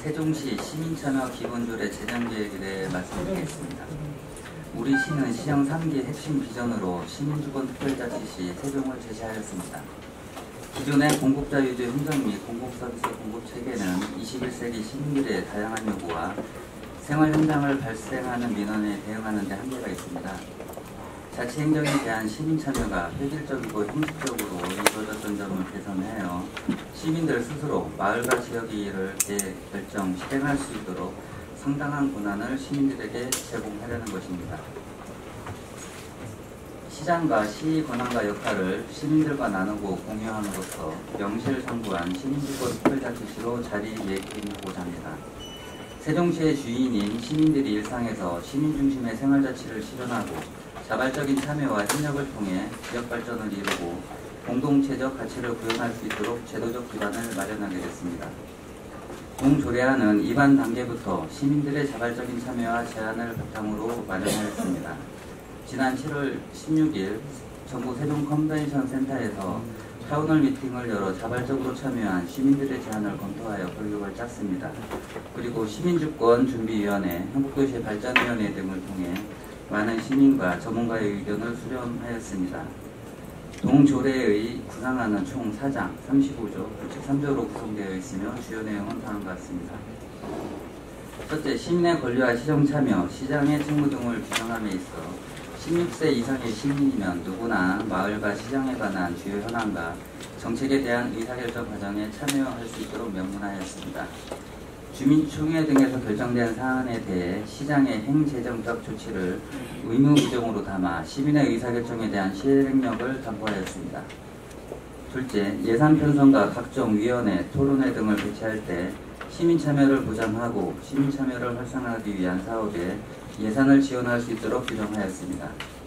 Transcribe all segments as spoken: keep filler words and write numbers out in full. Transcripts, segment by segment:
세종시 시민참여 기본조례 제정계획에 대해 말씀드리겠습니다. 우리 시는 시정 삼 기 핵심 비전으로 시민주권특별자치시 세종을 제시하였습니다. 기존의 공급자유주의 행정 및 공공서비스 공급체계는 이십일 세기 시민들의 다양한 요구와 생활 현장을 발생하는 민원에 대응하는 데 한계가 있습니다. 자치행정에 대한 시민참여가 획일적이고 형식적으로 이루어졌던 점을 개선하여 시민들 스스로 마을과 지역의 일을 재결정, 실행할 수 있도록 상당한 권한을 시민들에게 제공하려는 것입니다. 시장과 시의 권한과 역할을 시민들과 나누고 공유함으로써 명실상부한 시민주권 특별자치시로 자리매김하고자 합니다. 세종시의 주인인 시민들이 일상에서 시민 중심의 생활자치를 실현하고 자발적인 참여와 협력을 통해 지역 발전을 이루고 공동체적 가치를 구현할 수 있도록 제도적 기반을 마련하게 됐습니다. 동조례안은 입안 단계부터 시민들의 자발적인 참여와 제안을 바탕으로 마련하였습니다. 지난 칠월 십육일 전국 세종 컨벤션 센터에서 타운홀 미팅을 열어 자발적으로 참여한 시민들의 제안을 검토하여 결론을 짰습니다. 그리고 시민주권준비위원회, 행복도시 발전위원회 등을 통해 많은 시민과 전문가의 의견을 수렴하였습니다. 동조례의 구상안은 총 사 장 삼십오 조, 규칙 삼 조로 구성되어 있으며 주요 내용은 다음과 같습니다. 첫째, 시민의 권리와 시정참여, 시장의 책무 등을 규정함에 있어 십육 세 이상의 시민이면 누구나 마을과 시장에 관한 주요 현안과 정책에 대한 의사결정 과정에 참여할 수 있도록 명문하였습니다. 주민총회 등에서 결정된 사안에 대해 시장의 행재정적 조치를 의무 규정으로 담아 시민의 의사결정에 대한 실행력을 담보하였습니다. 둘째, 예산 편성과 각종 위원회, 토론회 등을 개최할 때 시민 참여를 보장하고 시민 참여를 활성화하기 위한 사업에 예산을 지원할 수 있도록 규정하였습니다.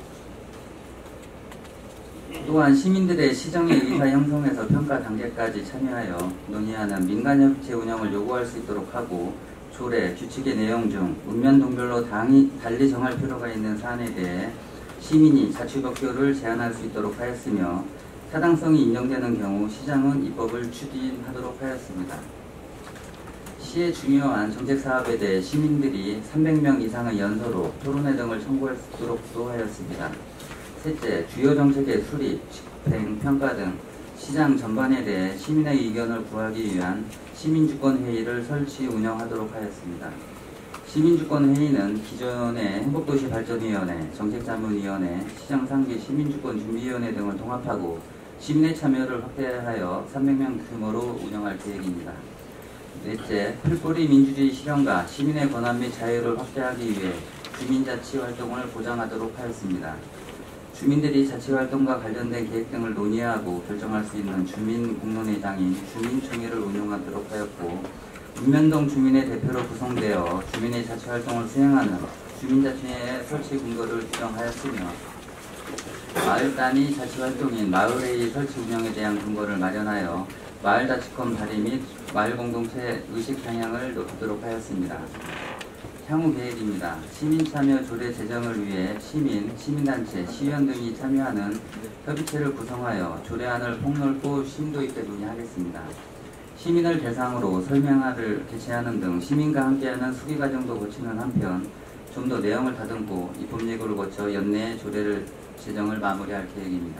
또한 시민들의 시정의 의사 형성에서 평가 단계까지 참여하여 논의하는 민간협체 운영을 요구할 수 있도록 하고 조례, 규칙의 내용 중 읍면동별로 당이 달리 정할 필요가 있는 사안에 대해 시민이 자치법규를 제안할 수 있도록 하였으며 타당성이 인정되는 경우 시장은 입법을 추진하도록 하였습니다. 시의 중요한 정책사업에 대해 시민들이 삼백 명 이상의 연서로 토론회 등을 청구할 수 있도록도 하였습니다. 셋째, 주요 정책의 수립, 집행, 평가 등 시장 전반에 대해 시민의 의견을 구하기 위한 시민주권회의를 설치 운영하도록 하였습니다. 시민주권회의는 기존의 행복도시발전위원회, 정책자문위원회, 시장 상기 시민주권준비위원회 등을 통합하고 시민의 참여를 확대하여 삼백 명 규모로 운영할 계획입니다. 넷째, 풀뿌리 민주주의 실현과 시민의 권한 및 자유를 확대하기 위해 주민자치 활동을 보장하도록 하였습니다. 주민들이 자치활동과 관련된 계획 등을 논의하고 결정할 수 있는 주민공론회장인 주민총회를 운영하도록 하였고 읍면동 주민의 대표로 구성되어 주민의 자치활동을 수행하는 주민자치회 설치 근거를 규정하였으며 마을 단위 자치활동인 마을회의 설치 운영에 대한 근거를 마련하여 마을자치권 발의 및 마을공동체 의식 향양을 높이도록 하였습니다. 향후 계획입니다. 시민참여 조례 제정을 위해 시민, 시민단체, 시의원 등이 참여하는 협의체를 구성하여 조례안을 폭넓고 심도 있게 논의하겠습니다. 시민을 대상으로 설명회를 개최하는 등 시민과 함께하는 수기 과정도 거치는 한편 좀 더 내용을 다듬고 입법예고를 거쳐 연내에 조례를 제정을 마무리할 계획입니다.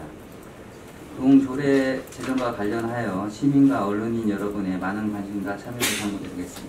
동조례 제정과 관련하여 시민과 언론인 여러분의 많은 관심과 참여를 당부드리겠습니다.